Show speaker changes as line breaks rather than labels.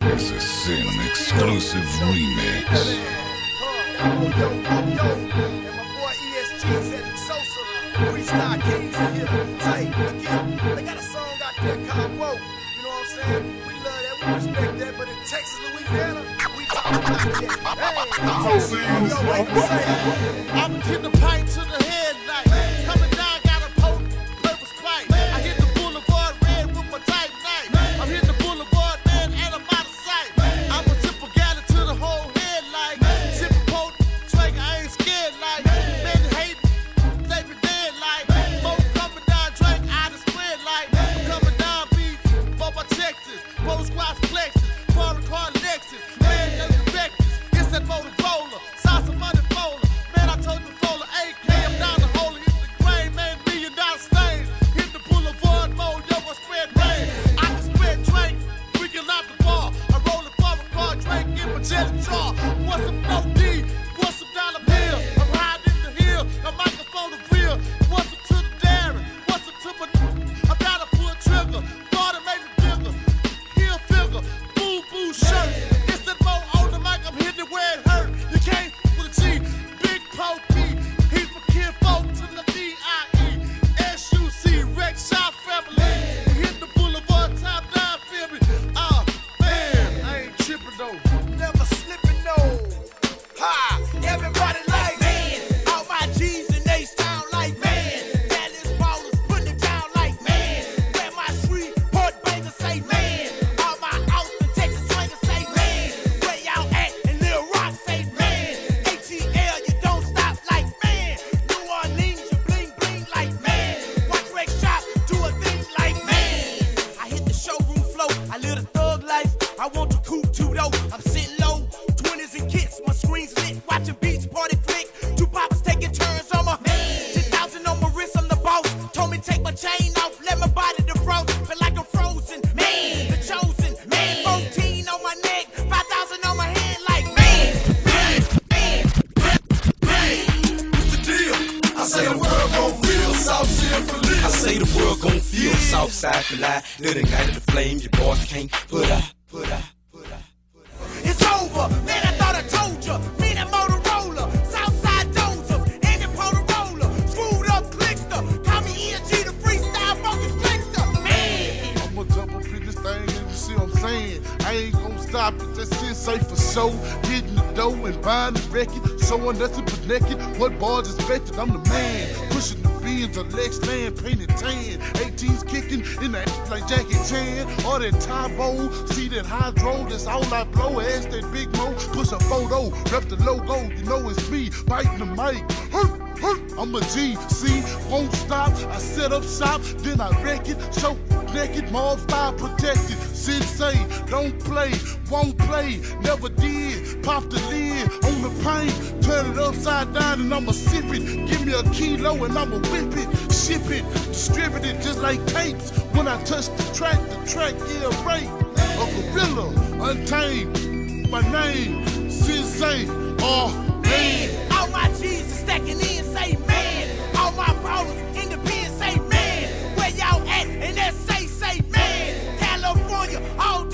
It's a Sin exclusive remix.
And my boy ESG said Sosa, Freestyle Kings in here. Say, again, they got a song out there called Whoa. You know what I'm saying? We love that, we respect that, but in Texas, Louisiana, we talk about that. Hey,
I'ma hit the pipe to the headlight. Coming down, got a purpose pipe. I hit the boulevard red with my type knife. I'm hitting the boulevard, man, and I'm out of sight. I'ma tip a gallon to the whole headlight. Sipping potent, drink, I ain't scared like. Men hate, they be dead like. Folk coming down, drink, I done spread like. I'm coming down, beat, for my Texas. Both squads flexes, foreign car Lexus. Man, they the vectors. It's that Motorola, sauce of money bowler. Man, I told you before, AK, I'm down the hole, hit the grain, man, $1 million stains. Hit the boulevard mode, yo, I spread rain. I can spread drink, we can lock the bar. I roll the foreign car, drink, get my jelly jar. What's some no D, what's some dollar bill? I'm riding in the hill, a microphone of real. What's up to the Darren, what's up to my I'm down to pull a trigger, water made me bigger. Heel figure, boo-boo shirt. It's that mo on the mic, I'm hitting it where it hurt. You can't with a G, big pokey. He's for kid folk to the D-I-E. S-U-C, Rex Shop family. We hit the boulevard, top down, feel me? Man, I ain't tripping though.
never slipping, no. Ha! Everybody like, man. All my G's in H-Town like, man. Dallas ballers putting it down like, man. Where my street port bangers say, man. All my Austin, Texas swingers say, man. Where y'all at and Lil Rock say, man. ATL, you don't stop like, man. New Orleans, you bling bling like, man. Watch Rex Shop do a thing like, man. I hit the showroom floor, I live the thug life. I want to coupe too though. I'm sitting low, 20s and kits, my screen's lit, watching beach party flick. Two poppers taking turns on my 10,000 on my wrist, I'm the boss. Told me take my chain off, let my body defrost. Feel like I'm frozen, man. The chosen, man. 14 on my neck, 5,000 on my hand, like man.
What's the deal? I say the world gon' feel Southside for live. I say the world gon' feel Southside for life. Little night of the flame, your boys can't put out.
It's over, man. I thought I told ya. Me that Motorola, Southside Dozer, and the Motorola, screwed up clickster. Call me ESG, the freestyle focus trickster, man.
I'ma jump up in this thing and you see what I'm saying. I ain't gonna stop it, that's it, safe for show. Getting the dough and buying the record, showing nothing but naked. What bars expected, I'm the man. Pushing the beans of Lex Land, painted tan. 18's kicking in the ass like Jackie Chan. All that Tybo, see that hydro, that's all I blow. Ask that Big Mo, push a photo, rep the logo, you know it's me, biting the mic. Hurt. I'm a G, see, won't stop. I set up shop, then I wreck it. Show naked, mob style protected. Sensei, don't play, won't play, never did. Pop the lid on the paint, turn it upside down and I'ma sip it. Give me a kilo and I'ma whip it, ship it, distribute it just like tapes. When I touch the track yeah, right. A gorilla, untamed, my name, Sensei, oh man.
All my G's are stacking in, say man. All my brawlers in the pen, say man. Where y'all at? And that say man. California, all